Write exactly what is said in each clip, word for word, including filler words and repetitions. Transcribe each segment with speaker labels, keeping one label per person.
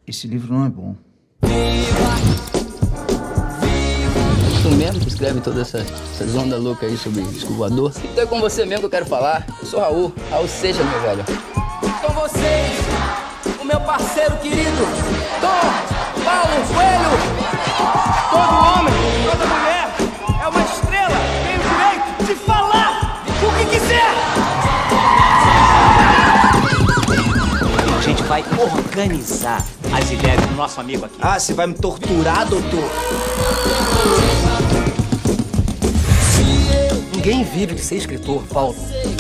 Speaker 1: Esse livro não é bom.
Speaker 2: Tu mesmo que escreve toda essa, essas ondas loucas aí sobre disco voador? Então é com você mesmo que eu quero falar. Eu sou Raul. Raul seja, meu velho.
Speaker 3: Com vocês, o meu parceiro querido, Tom Paulo Coelho. Todo homem, toda mulher é uma estrela, tem o direito de falar o que quiser.
Speaker 4: A gente vai organizar as ideias do nosso amigo aqui.
Speaker 5: Ah, você vai me torturar, doutor?
Speaker 4: Ninguém vive de ser escritor, Paulo.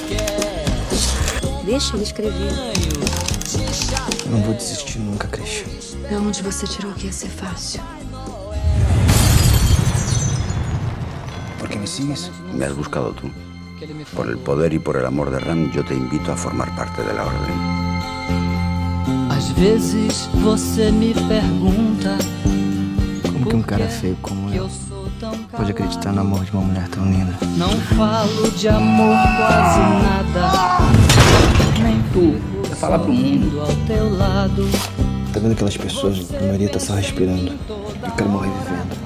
Speaker 6: Deixa ele escrever.
Speaker 5: Eu não vou desistir nunca, Cris.
Speaker 6: De onde você tirou que ia ser fácil?
Speaker 1: ¿Por qué me sigues?
Speaker 7: Me has buscado tú. Por el poder y por el amor de Ram, yo te invito a formar parte de la orden.
Speaker 8: Às vezes você me pergunta
Speaker 1: Como que um cara feio como eu pode acreditar no amor de uma mulher tão linda?
Speaker 8: Não falo de amor quase nada, nem
Speaker 2: Tu vai falar pro mundo.
Speaker 8: ao teu lado.
Speaker 5: Tá vendo aquelas pessoas que a maioria tá só respirando? Eu quero morrer vivendo.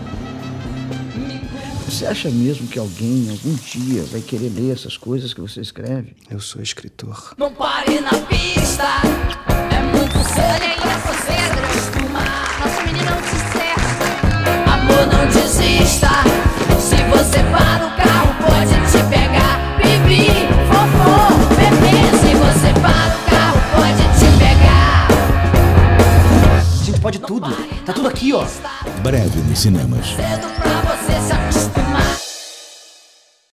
Speaker 1: Você acha mesmo que alguém, algum dia, vai querer ler essas coisas que você escreve?
Speaker 5: Eu sou escritor.
Speaker 9: Não pare na pista, é muito cedo. Olha isso, Pedro. Acostumar. Nosso menino não te cerca. Amor, não desista. Se você para o carro, pode te pegar. Bibi, fofô, bebê. Se você para o carro, pode te pegar.
Speaker 4: A gente pode tudo. Tá tudo aqui, ó.
Speaker 10: Breve nos cinemas.
Speaker 9: Cedo